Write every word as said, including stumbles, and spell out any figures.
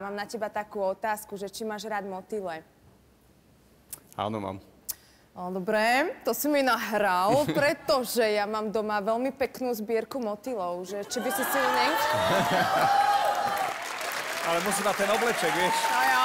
Mám na teba takú otázku, že či máš rád motýle? Áno, mám. No, dobre, to si mi nahral, pretože ja mám doma veľmi peknú zbierku motýlov, že či by si si ju nech... Ale musí mať ten obleček, vieš? No jo,